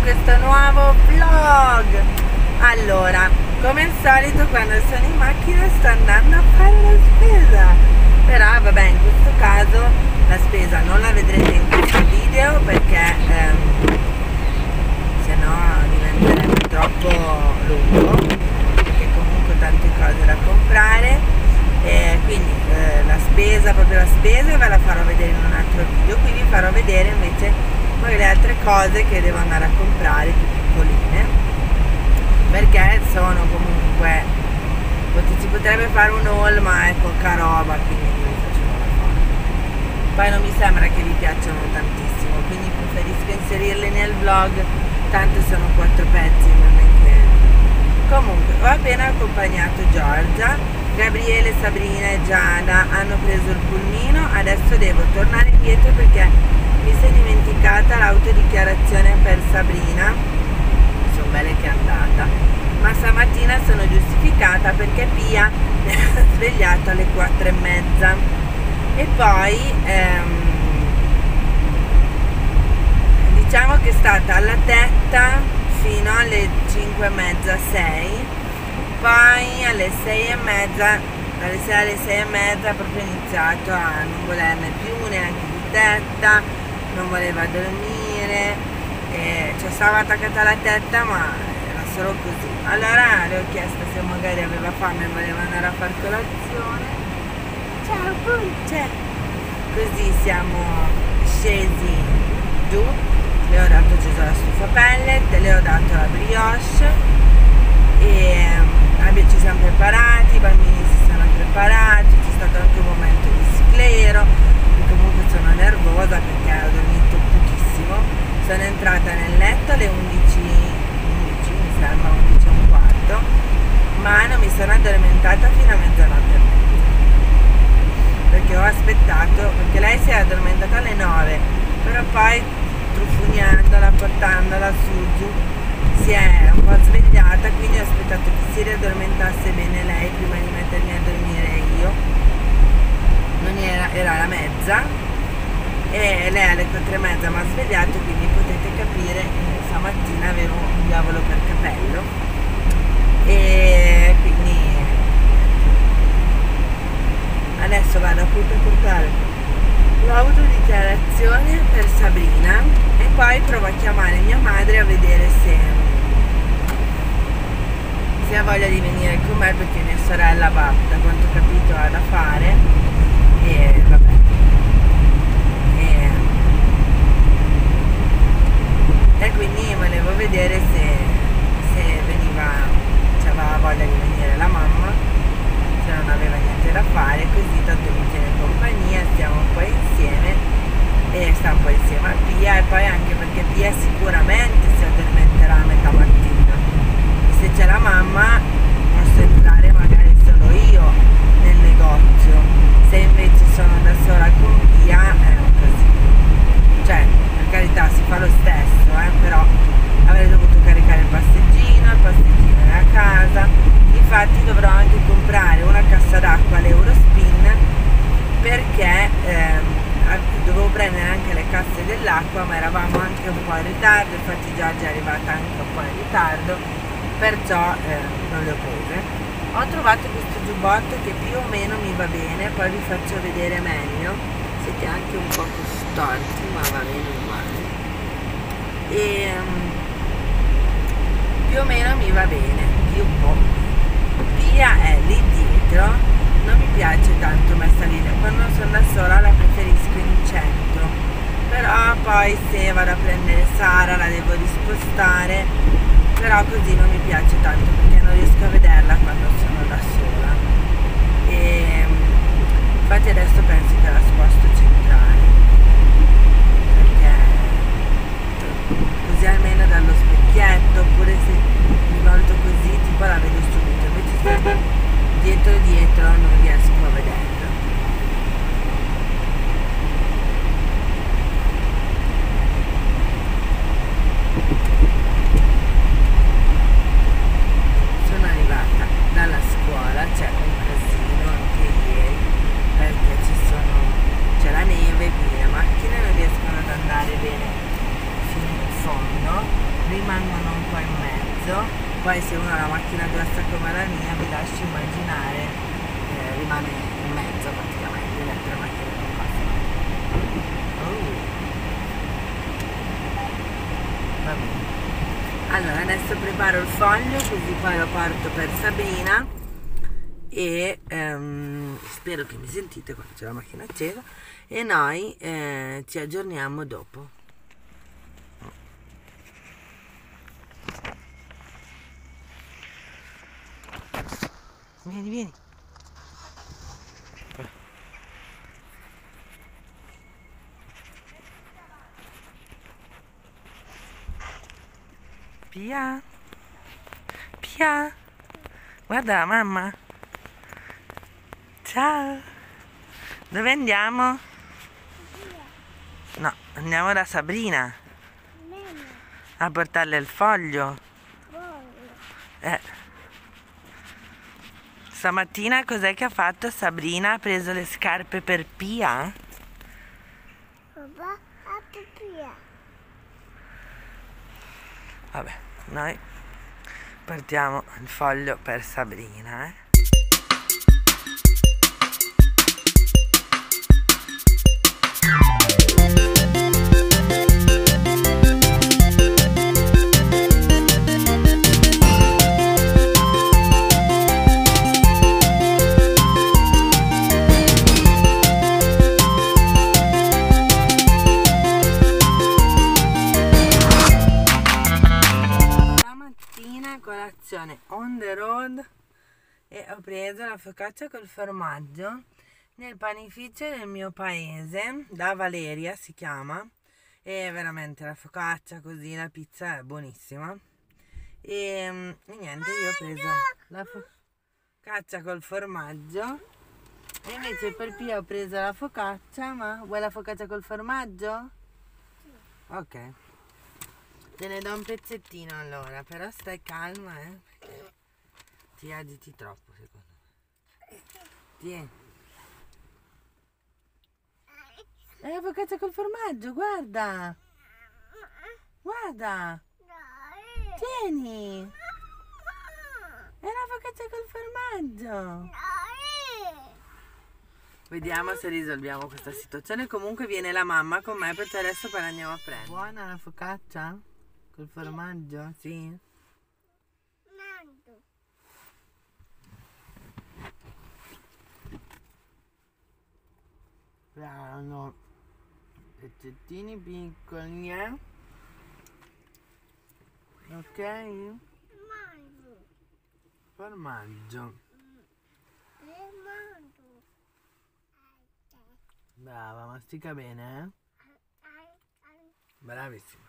questo nuovo vlog. Allora, come al solito quando sono in macchina sto andando a fare la spesa, però vabbè, in questo caso la spesa non la vedrete in questo video perché sennò diventerebbe troppo lungo, perché comunque tante cose da comprare. Quindi la spesa, proprio la spesa, ve la farò vedere in un altro video. Qui vi farò vedere invece poi le altre cose che devo andare a comprare, più piccoline, perché sono comunque, si potrebbe fare un haul, ma è poca roba, quindi vi faccio la foto. Poi non mi sembra che vi piacciono tantissimo, quindi preferisco inserirle nel vlog, tanto sono 4 pezzi, non è che... Comunque ho appena accompagnato Giorgia. Gabriele, Sabrina e Giada hanno preso il pulmino, adesso devo tornare indietro perché mi si è dimenticata l'autodichiarazione per Sabrina. Sono belle che è andata, ma stamattina sono giustificata perché Pia mi ha svegliato alle 4:30 e poi diciamo che è stata alla tetta fino alle 5:30, 6. Poi alle 6:30, dalle 6 alle 6:30 proprio iniziato a non volerne più neanche di tetta, non voleva dormire, cioè stava attaccata alla tetta ma era solo così. Allora le ho chiesto se magari aveva fame e voleva andare a fare colazione. Ciao Pulce! Così siamo scesi giù, le ho dato, acceso la stufa pellet, le ho dato la brioche e ci siamo preparati, i bambini si sono preparati, c'è stato anche un momento di sclero, e comunque sono nervosa perché ho dormito pochissimo. Sono entrata nel letto alle 11, mi sembra 11:15, ma non mi sono addormentata fino a mezzanotte e mezza, perché ho aspettato, perché lei si è addormentata alle 9, però poi truffuniandola, portandola su giù, si è un po' svegliata, quindi ho aspettato che si riaddormentasse bene lei prima di mettermi a dormire io. Non era la mezza e lei alle 4:30 mi ha svegliato, quindi potete capire che stamattina avevo un diavolo per capello e quindi adesso vado appunto a portare l'autodichiarazione per Sabrina e poi provo a chiamare mia madre a vedere se ha voglia di venire con me, perché mia sorella va, da quanto ho capito, ha da fare e vabbè, e quindi volevo vedere se veniva, se aveva voglia di venire la mamma, se non aveva niente da fare, così tanto mi tiene compagnia, stiamo un po' insieme e sta un po' insieme a Pia, e poi anche perché Pia sicuramente si addormenterà a metà mattina. Se c'è la mamma posso entrare magari solo io nel negozio, se invece sono da sola con Pia è un casino, cioè per carità si fa lo stesso, però avrei dovuto caricare il passeggino è a casa. Infatti dovrò anche comprare una cassa d'acqua all'Eurospin, perché dovevo prendere anche le casse dell'acqua, ma eravamo anche un po' in ritardo, infatti Giorgia è arrivata anche un po' in ritardo, perciò non le ho prese. Ho trovato questo giubbotto che più o meno mi va bene, poi vi faccio vedere meglio, siete anche un po' storti ma va bene uguale, e più o meno mi va bene, più un po'. Pia è lì dietro, non mi piace tanto messa lì, quando sono da sola la preferisco in centro, però poi se vado a prendere Sara la devo rispostare, però così non mi piace tanto perché non riesco a vederla quando sono da sola, e infatti adesso penso che la sposto centrale, perché così almeno dallo specchietto, oppure se mi volto così tipo la vedo subito, invece se dietro non riesco a vederla. Sono arrivata dalla scuola, c'è un casino anche ieri perché c'è la neve, quindi le macchine non riescono ad andare bene fino in fondo. mia, vi lascio immaginare, rimane in mezzo praticamente, le altre macchine non passano. Va bene. Allora adesso preparo il foglio così poi lo porto per Sabrina e spero che mi sentite quando c'è la macchina accesa e noi ci aggiorniamo dopo. Vieni, vieni. Pia, Pia, guarda mamma. Ciao. Dove andiamo? No, andiamo da Sabrina a portarle il foglio. Stamattina cos'è che ha fatto Sabrina? Ha preso le scarpe per Pia? Papà, Pia. Vabbè, noi portiamo il foglio per Sabrina, Colazione on the road e ho preso la focaccia col formaggio nel panificio del mio paese, da Valeria si chiama, e veramente la focaccia così, la pizza è buonissima e niente, io ho preso la focaccia col formaggio e invece per Pia ho preso la focaccia. Ma vuoi la focaccia col formaggio? Ok. Te ne do un pezzettino allora, però stai calma, perché ti agiti troppo secondo me. Tieni. È la focaccia col formaggio, guarda! Guarda! Tieni! È la focaccia col formaggio! Vediamo se risolviamo questa situazione. Comunque viene la mamma con me perché adesso poi la andiamo a prendere. Buona la focaccia? Col formaggio? Sì? Erano pezzettini piccoli, ok? Formaggio. Brava, mastica bene, Bravissima.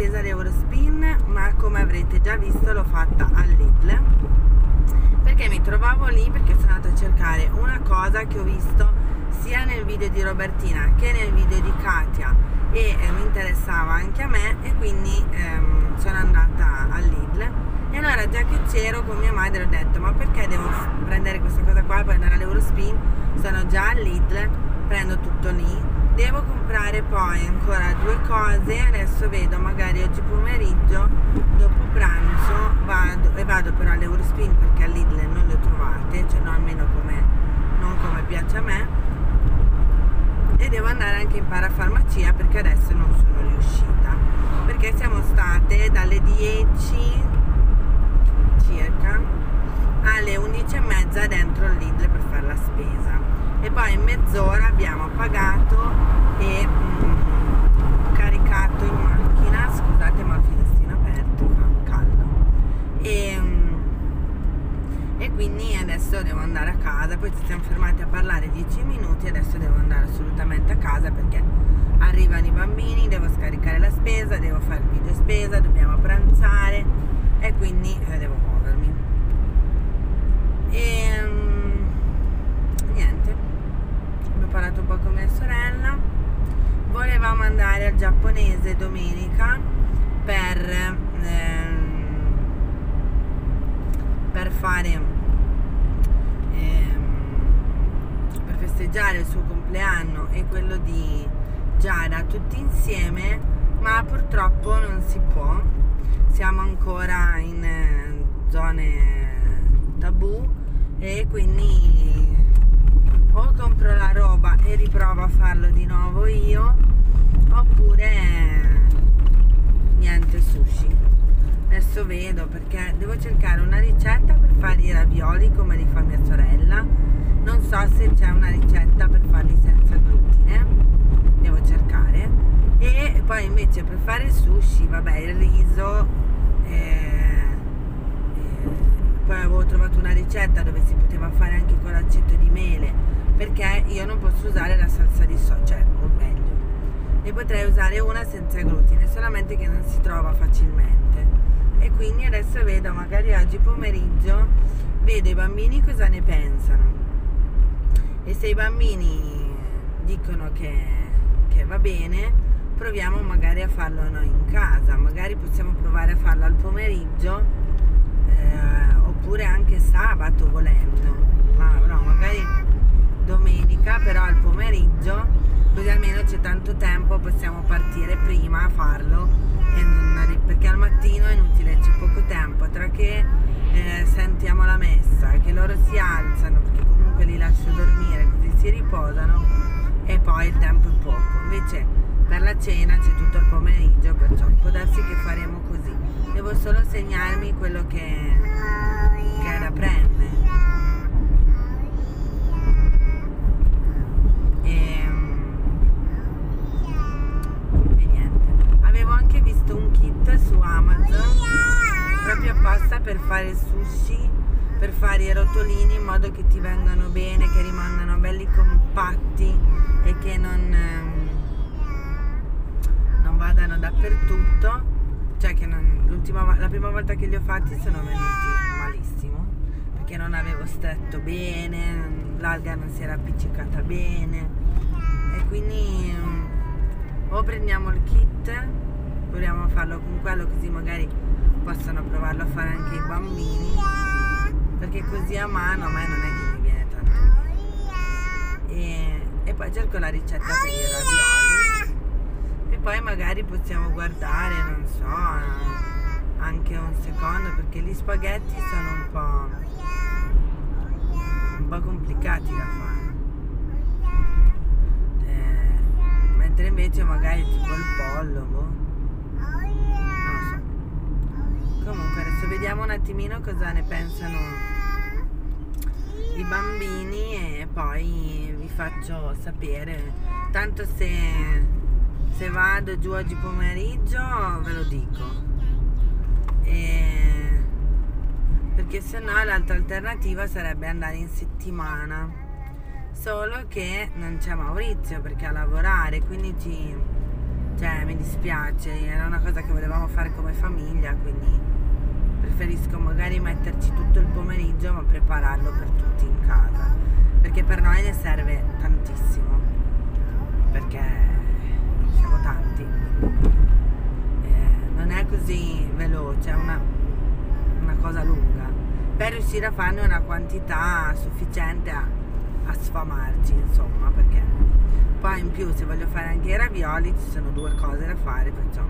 spesa all'Eurospin, ma come avrete già visto l'ho fatta al Lidl, perché mi trovavo lì perché sono andata a cercare una cosa che ho visto sia nel video di Robertina che nel video di Katia e mi interessava anche a me, e quindi sono andata al Lidl. E allora, già che c'ero con mia madre, ho detto: ma perché devo prendere questa cosa qua e poi andare all'Eurospin? Sono già al Lidl, prendo tutto lì. Devo comprare poi ancora 2 cose, adesso vedo, magari oggi pomeriggio dopo pranzo vado però all'Eurospin, perché al Lidl non le trovate, cioè no, almeno non come piace a me, e devo andare anche in parafarmacia perché adesso non sono riuscita, perché siamo state dalle 10 circa alle 11:30 dentro il Lidl per fare la spesa, e poi in mezz'ora abbiamo pagato e caricato in macchina. Scusate, ma il finestrino aperto, fa caldo, e quindi adesso devo andare a casa. Poi ci siamo fermati a parlare 10 minuti, adesso devo andare assolutamente a casa perché arrivano i bambini, devo scaricare la spesa, devo fare il video spesa, dobbiamo pranzare e quindi devo muovermi. E niente, ho parlato un po' con mia sorella. Volevamo andare al giapponese domenica per fare per festeggiare il suo compleanno e quello di Giada tutti insieme, ma purtroppo non si può, siamo ancora in zone tabù, e quindi o compro la roba e riprovo a farlo di nuovo io, oppure niente, sushi. Adesso vedo, perché devo cercare una ricetta per fare i ravioli come li fa mia sorella. Non so se c'è una ricetta per farli senza glutine, devo cercare. E poi invece per fare il sushi, vabbè, il riso, poi avevo trovato una ricetta dove si poteva fare anche con l'aceto di mele, perché io non posso usare la salsa di soia, cioè, o meglio, ne potrei usare una senza glutine, solamente che non si trova facilmente. E quindi adesso vedo, magari oggi pomeriggio vedo i bambini cosa ne pensano, e se i bambini dicono che va bene, proviamo magari a farlo noi in casa. Magari possiamo provare a farlo al pomeriggio, oppure anche sabato volendo, ma no, magari domenica, però al pomeriggio, così almeno c'è tanto tempo, possiamo partire prima a farlo, perché al mattino è inutile, c'è poco tempo tra che sentiamo la messa e che loro si alzano, perché comunque li lascio dormire così si riposano, e poi il tempo è poco. Invece per la cena c'è tutto il pomeriggio, perciò può darsi che faremo così. Devo solo segnarmi quello che è da prendere. E niente, avevo anche visto un kit su Amazon proprio apposta per fare il sushi, per fare i rotolini in modo che ti vengano bene, che rimangano belli compatti e che non vadano dappertutto, cioè che la prima volta che li ho fatti sono venuti malissimo, perché non avevo stretto bene, l'alga non si era appiccicata bene, e quindi o prendiamo il kit, proviamo a farlo con quello, così magari possono provarlo a fare anche i bambini, perché così a mano a me non è che mi viene tanto bene. E poi cerco la ricetta per i ravioli, e poi magari possiamo guardare, non so, anche un secondo, perché gli spaghetti sono un po' complicati da fare, mentre invece magari tipo il pollo, boh, non so. Comunque adesso vediamo un attimino cosa ne pensano i bambini e poi vi faccio sapere. Tanto se vado giù oggi pomeriggio ve lo dico, perché se no l'altra alternativa sarebbe andare in settimana, solo che non c'è Maurizio perché a lavorare, quindi cioè mi dispiace, era una cosa che volevamo fare come famiglia, quindi preferisco magari metterci tutto il pomeriggio ma prepararlo per tutti in casa, perché per noi ne serve tantissimo, perché siamo tanti, non è così veloce, è una cosa lunga, per riuscire a farne una quantità sufficiente a sfamarci, insomma, perché poi in più se voglio fare anche i ravioli ci sono 2 cose da fare, perciò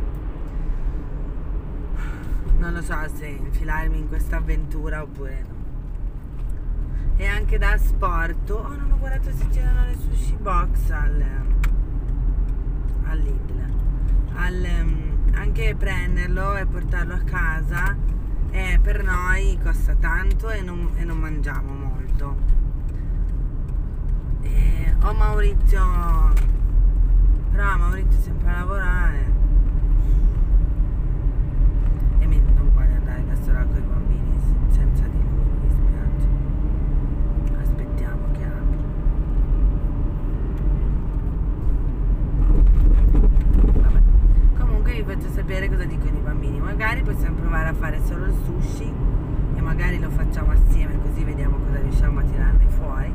non lo so se infilarmi in questa avventura oppure no. E anche da sport, oh, non ho guardato se c'erano le sushi box al Lidl, anche prenderlo e portarlo a casa per noi costa tanto e non mangiamo molto. Maurizio, però Maurizio è sempre a lavorare e non vuole andare da sola con i bambini senza di lui, mi dispiace. Aspettiamo che apra. Vabbè, comunque vi faccio sapere cosa dicono i bambini, magari possiamo provare a fare solo il sushi e magari lo facciamo assieme, così vediamo cosa riusciamo a tirarne fuori.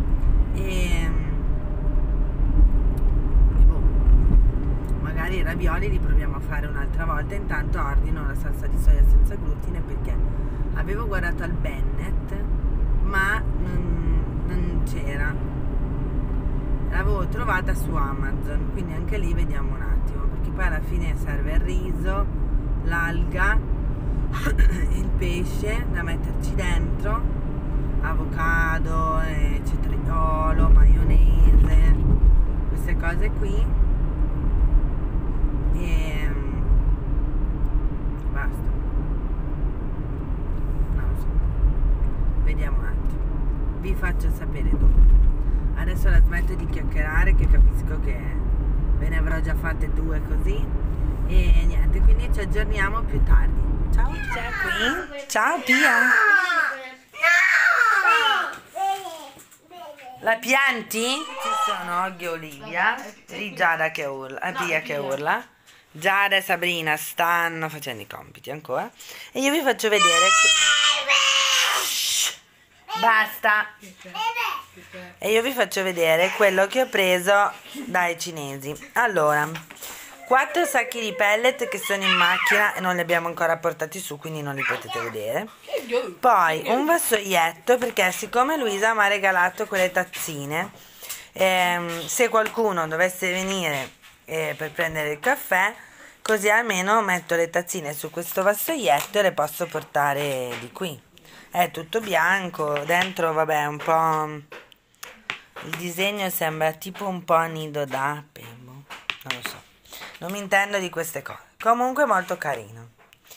Magari i ravioli li proviamo a fare un'altra volta. Intanto ordino la salsa di soia senza glutine, perché avevo guardato al Bennett ma non c'era, l'avevo trovata su Amazon, quindi anche lì vediamo un attimo, perché poi alla fine serve il riso, l'alga, il pesce da metterci dentro, avocado, cetriolo, maionese, queste cose qui, e basta, non lo so, vediamo un attimo, vi faccio sapere dopo. Adesso la smetto di chiacchierare, che capisco che ve ne avrò già fatte 2 così, e niente, quindi ci aggiorniamo più tardi. Ciao, c'è qui, ciao Pia. La pianti? Ci sono Oggi e Olivia, lì Giada che urla, Pia che urla. Giada e Sabrina stanno facendo i compiti ancora. E io vi faccio vedere. Shhh, basta. E io vi faccio vedere quello che ho preso dai cinesi. Allora, 4 sacchi di pellet che sono in macchina e non li abbiamo ancora portati su, quindi non li potete vedere. Poi un vassoietto, perché siccome Luisa mi ha regalato quelle tazzine, se qualcuno dovesse venire per prendere il caffè, così almeno metto le tazzine su questo vassoietto e le posso portare di qui. È tutto bianco, dentro vabbè un po', il disegno sembra tipo un po' nido d'ape, non lo so, non mi intendo di queste cose, comunque molto carino.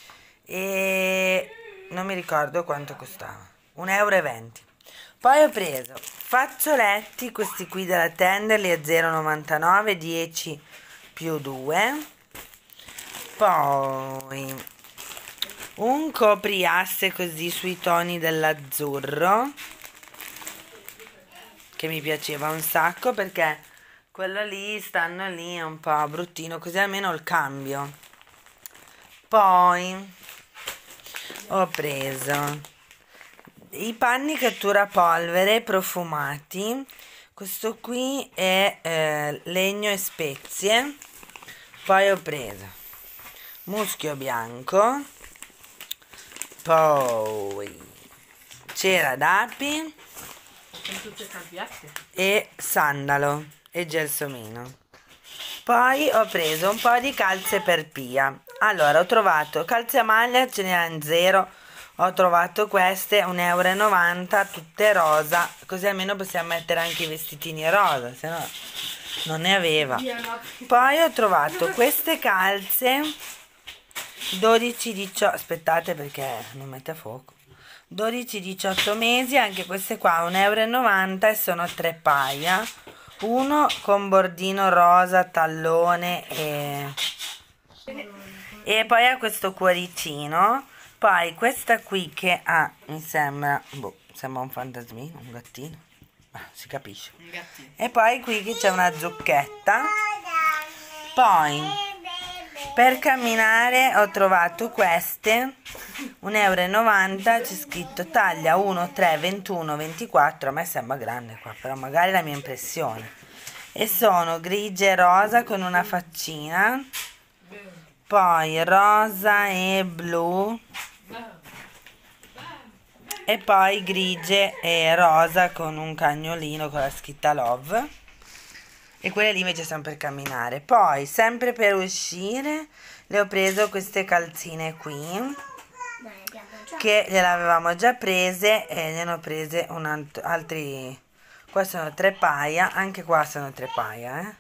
E non mi ricordo quanto costava, 1,20 €. Poi ho preso fazzoletti, questi qui della Tenderly a 0,99, 10 più 2. Poi un copriasse così sui toni dell'azzurro, che mi piaceva un sacco, perché quello lì, stanno lì, è un po' bruttino, così almeno il cambio. Poi ho preso i panni cattura polvere profumati, questo qui è legno e spezie. Poi ho preso muschio bianco, poi cera d'api e sandalo e gelsomino. Poi ho preso un po' di calze per Pia. Allora, ho trovato calze a maglia, ce n'era in 0. Ho trovato queste 1,90 €, tutte rosa, così almeno possiamo mettere anche i vestitini rosa, se no non ne aveva. Poi ho trovato queste calze 12-18, aspettate perché non mette a fuoco, 12-18 mesi, anche queste qua 1,90 € e sono 3 paia, uno con bordino rosa, tallone e poi ha questo cuoricino. Poi questa qui che ha, mi sembra, sembra un fantasmino, un gattino, si capisce. E poi qui che c'è una zucchetta Poi per camminare ho trovato queste 1,90 €, c'è scritto taglia 1, 3, 21, 24, a me sembra grande qua, però magari è la mia impressione, e sono grigie e rosa con una faccina, poi rosa e blu, e poi grigie e rosa con un cagnolino con la scritta love, e quelle lì invece sono per camminare. Poi sempre per uscire le ho preso queste calzine qui che gliele avevamo già prese, e ne ho prese altri, qua sono 3 paia, anche qua sono 3 paia,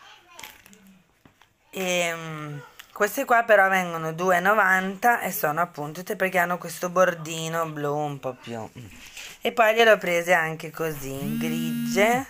queste qua però vengono 2,90 € e sono appunto tutte perché hanno questo bordino blu un po' più, e poi gliele ho prese anche così, grigie,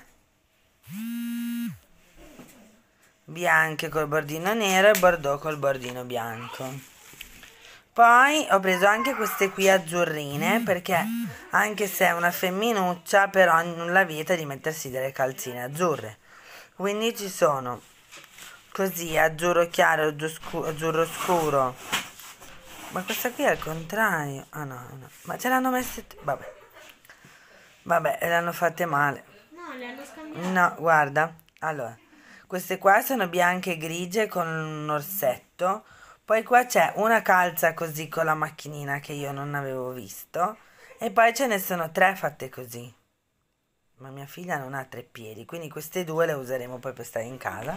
bianche col bordino nero e bordeaux col bordino bianco. Poi ho preso anche queste qui azzurrine, perché anche se è una femminuccia però nulla vieta di mettersi delle calzine azzurre, quindi ci sono così azzurro chiaro, azzurro scuro, ma questa qui è al contrario, ah no, ma ce l'hanno messe, vabbè, le hanno fatte male, No, le hanno scambiate. no, guarda, allora queste qua sono bianche e grigie con un orsetto, poi qua c'è una calza così con la macchinina che io non avevo visto, e poi ce ne sono 3 fatte così, ma mia figlia non ha 3 piedi, quindi queste 2 le useremo poi per stare in casa.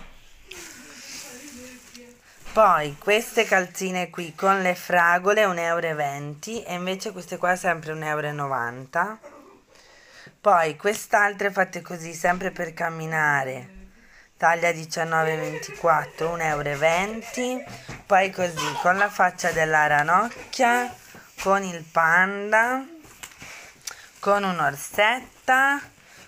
Poi queste calzine qui con le fragole 1,20 € e invece queste qua sempre 1,90 €. Poi quest'altre fatte così sempre per camminare, taglia 19-24, 1,20 €. Poi così con la faccia della ranocchia, con il panda, con un'orsetta,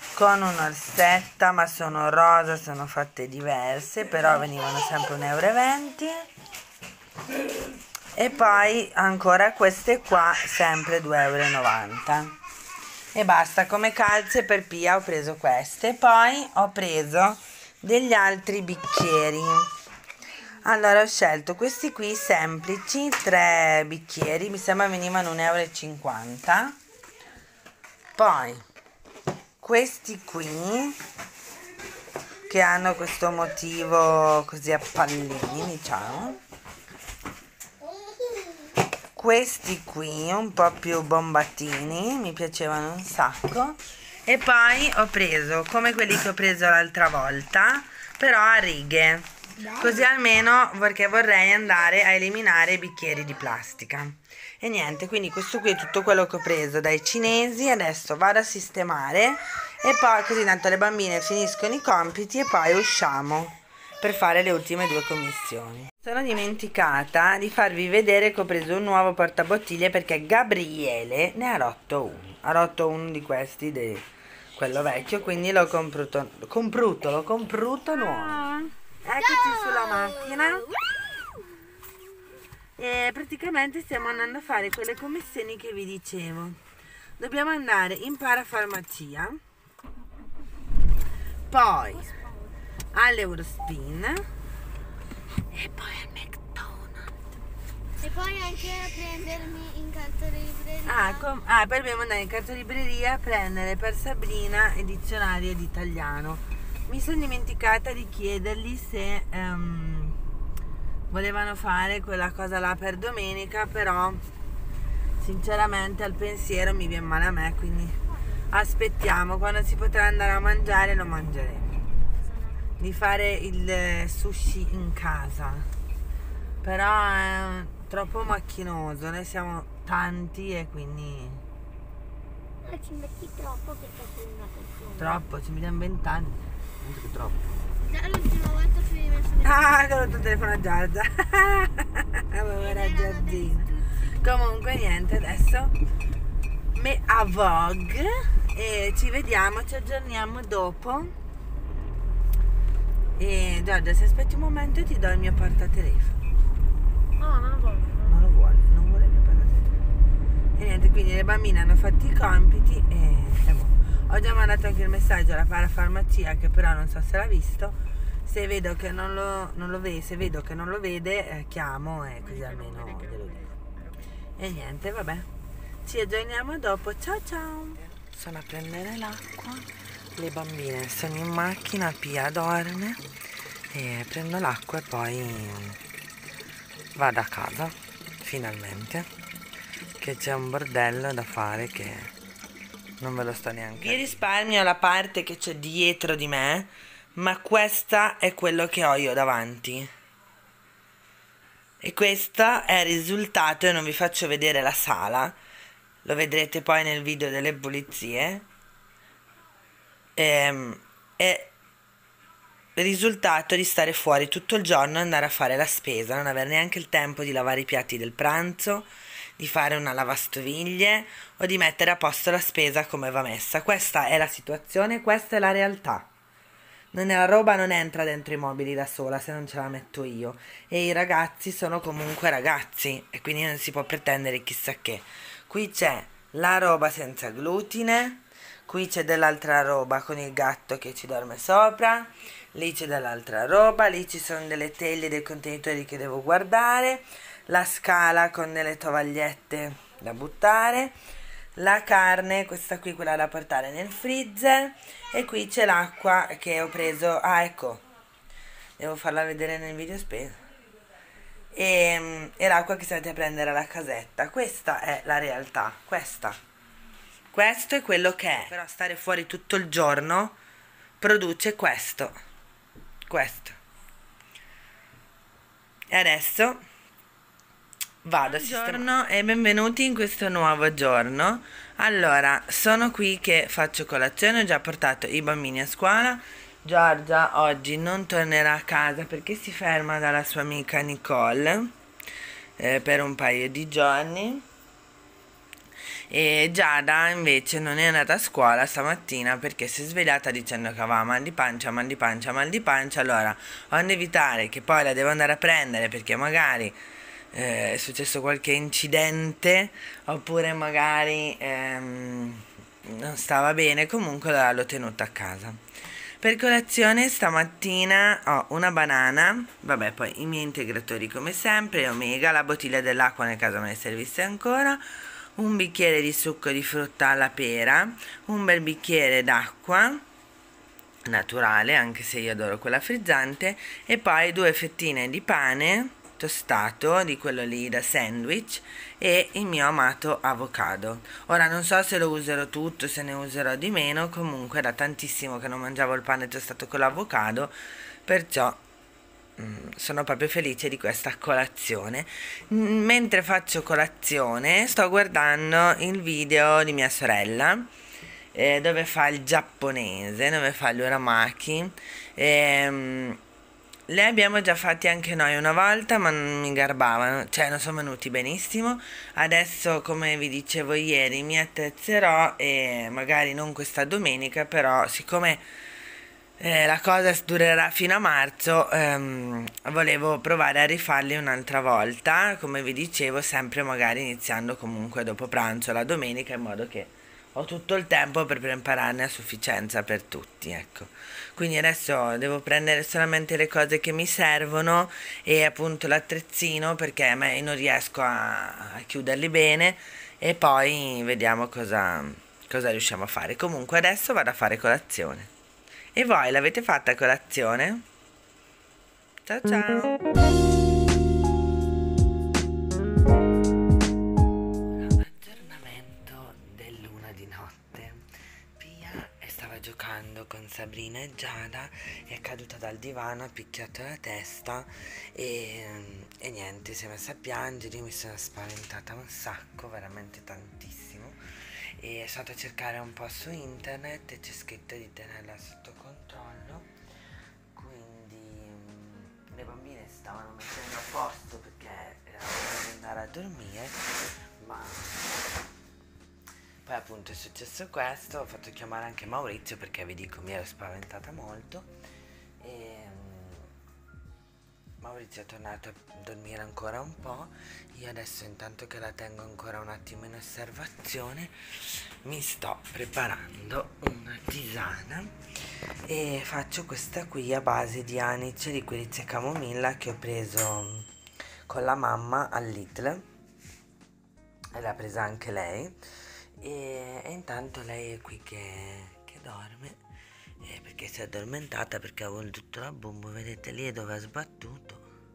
ma sono rosa, sono fatte diverse, però venivano sempre 1,20 €. E poi ancora queste qua sempre 2,90 €. E basta, come calze per Pia ho preso queste. Poi ho preso degli altri bicchieri, allora ho scelto questi qui semplici, 3 bicchieri, mi sembra venivano 1,50 €. Poi questi qui che hanno questo motivo così a pallini, diciamo, questi qui un po' più bombatini, mi piacevano un sacco. E poi ho preso come quelli che ho preso l'altra volta, però a righe, così almeno, perché vorrei andare a eliminare i bicchieri di plastica. E niente, quindi questo qui è tutto quello che ho preso dai cinesi. Adesso vado a sistemare e poi così tanto le bambine finiscono i compiti e poi usciamo per fare le ultime 2 commissioni. Sono dimenticata di farvi vedere che ho preso un nuovo portabottiglie, perché Gabriele ne ha rotto uno di questi, quello vecchio, quindi l'ho comprato nuovo. Eccoci sulla macchina e praticamente stiamo andando a fare quelle commissioni che vi dicevo. Dobbiamo andare in parafarmacia, poi all'Eurospin e poi al McDonald's. E poi anche a prendermi in cartolibreria. Poi dobbiamo andare in cartolibreria a prendere per Sabrina il dizionario di italiano. Mi sono dimenticata di chiedergli se volevano fare quella cosa là per domenica, però sinceramente al pensiero mi viene male a me, quindi aspettiamo, quando si potrà andare a mangiare lo mangeremo, di fare il sushi in casa, però è troppo macchinoso, noi siamo tanti e quindi Ci metti troppo perché sei una persona. troppo, ci mettiamo 20 anni, troppo. Già l'ultima volta ci hai messo Che ho rotto il telefono a Giorgia. Povera Giorgina. Comunque niente, adesso me a Vogue e ci vediamo, ci aggiorniamo dopo. E Giorgia, se aspetti un momento ti do il mio portatelefono. No, non lo voglio. Non lo vuole, non vuole il mio portatelefono. E niente, quindi le bambine hanno fatto i compiti e boh. Ho già mandato anche il messaggio alla parafarmacia, che però non so se l'ha visto, Se vedo che non lo vede, se vedo che non lo vede, chiamo e così almeno glielo dico. E niente, vabbè, ci aggiorniamo dopo. Ciao ciao. Sono a prendere l'acqua, le bambine sono in macchina, Pia dorme e prendo l'acqua e poi vado a casa finalmente, che c'è un bordello da fare che non ve lo sto neanche. Vi risparmio la parte che c'è dietro di me, ma questa è quello che ho io davanti. E questo è il risultato, e non vi faccio vedere la sala, lo vedrete poi nel video delle pulizie. È il risultato di stare fuori tutto il giorno, andare a fare la spesa, non avere neanche il tempo di lavare i piatti del pranzo, di fare una lavastoviglie o di mettere a posto la spesa come va messa. Questa è la situazione, questa è la realtà. La roba non entra dentro i mobili da sola se non ce la metto io, e i ragazzi sono comunque ragazzi e quindi non si può pretendere chissà che. Qui c'è la roba senza glutine, qui c'è dell'altra roba con il gatto che ci dorme sopra, lì c'è dell'altra roba, lì ci sono delle teglie, dei contenitori che devo guardare, la scala con delle tovagliette da buttare, la carne, questa qui, quella da portare nel freezer, e qui c'è l'acqua che ho preso. Ah, ecco, devo farla vedere nel video spesa. E l'acqua che state a prendere alla casetta. Questa è la realtà, questo è quello che è. Però stare fuori tutto il giorno produce questo. E adesso vado a sistemare. Buongiorno e benvenuti in questo nuovo giorno. Allora, sono qui che faccio colazione, ho già portato i bambini a scuola. Giorgia oggi non tornerà a casa perché si ferma dalla sua amica Nicole per un paio di giorni. E Giada invece non è andata a scuola stamattina perché si è svegliata dicendo che aveva mal di pancia. Allora, onde evitare che poi la devo andare a prendere perché magari è successo qualche incidente oppure magari non stava bene, comunque l'ho tenuta a casa. Per colazione stamattina ho una banana, vabbè, poi i miei integratori come sempre, Omega, la bottiglia dell'acqua nel caso me ne servisse ancora, un bicchiere di succo di frutta alla pera, un bel bicchiere d'acqua naturale, anche se io adoro quella frizzante, e poi 2 fettine di pane tostato, di quello lì da sandwich, e il mio amato avocado. Ora non so se lo userò tutto, se ne userò di meno, comunque da tantissimo che non mangiavo il pane tostato con l'avocado, perciò sono proprio felice di questa colazione. Mentre faccio colazione sto guardando il video di mia sorella dove fa il giapponese, dove fa gli uramaki. Le abbiamo già fatti anche noi una volta, ma non mi garbavano, cioè non sono venuti benissimo. Adesso, come vi dicevo ieri, mi attrezzerò e magari non questa domenica, però siccome la cosa durerà fino a marzo, volevo provare a rifarli un'altra volta, come vi dicevo, sempre magari iniziando comunque dopo pranzo la domenica, in modo che ho tutto il tempo per prepararne a sufficienza per tutti, ecco. Quindi adesso devo prendere solamente le cose che mi servono e appunto l'attrezzino, perché non riesco a chiuderli bene, e poi vediamo cosa riusciamo a fare. Comunque adesso vado a fare colazione. E voi l'avete fatta colazione? Ciao ciao! Giocando con Sabrina e Giada, è caduta dal divano, ha picchiato la testa e niente, si è messa a piangere. Io mi sono spaventata un sacco, veramente tantissimo, e sono andata a cercare un po' su internet e c'è scritto di tenerla sotto controllo. Quindi le bambine stavano mettendo a posto perché era ora di andare a dormire, ma poi appunto è successo questo. Ho fatto chiamare anche Maurizio perché vi dico mi ero spaventata molto, Maurizio è tornato a dormire ancora un po'. Io adesso, intanto che la tengo ancora un attimo in osservazione, mi sto preparando una tisana e faccio questa qui a base di anice, liquirizia e camomilla che ho preso con la mamma al Lidl, e l'ha presa anche lei, e intanto lei è qui che dorme, perché si è addormentata perché avevo il tutto la bomba, vedete lì dove ha sbattuto,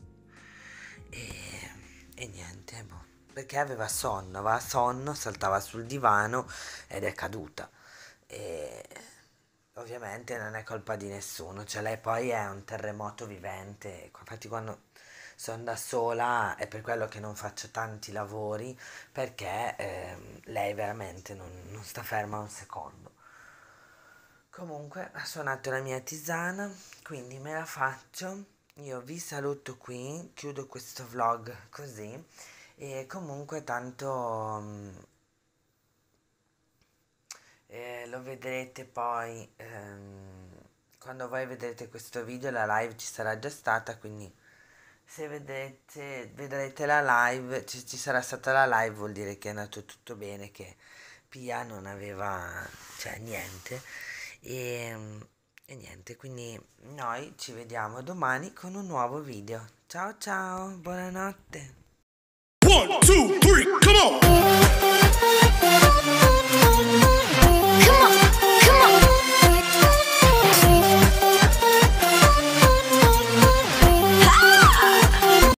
e niente, boh, perché aveva sonno, saltava sul divano ed è caduta, e ovviamente non è colpa di nessuno, cioè lei poi è un terremoto vivente, infatti quando sono da sola è per quello che non faccio tanti lavori, perché lei veramente non sta ferma un secondo. Comunque ha suonato la mia tisana, quindi me la faccio. Io vi saluto qui, chiudo questo vlog così, e comunque tanto lo vedrete poi quando voi vedrete questo video. La live ci sarà già stata, quindi se vedrete la live, ci sarà stata la live, vuol dire che è andato tutto bene, che Pia non aveva, cioè, niente, e niente, quindi noi ci vediamo domani con un nuovo video. Ciao ciao, buonanotte. 1, 2, 3, come on!